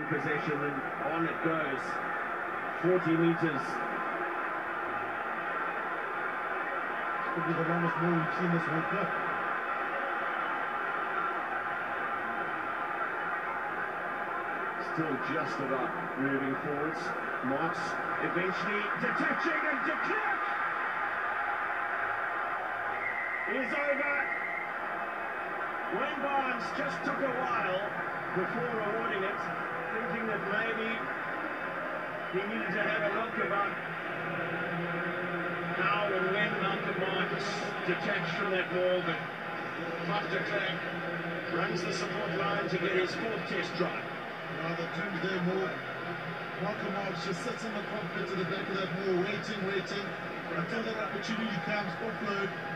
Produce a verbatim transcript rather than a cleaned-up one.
possession, and on it goes. forty metres. Could be the longest ball we've seen this World Cup. Still just about moving forwards. Marks eventually detaching, and de Klerk is over. Wayne Barnes just took a while before awarding it, thinking that maybe he needed to have a look about how and when Malcolm Marks detached from that ball, but Mark de Klerk runs the support line to get his fourth test try. Now the team's there more. Malcolm Marks just sits in the cockpit at the back of that ball, waiting, waiting, until that opportunity comes, offload,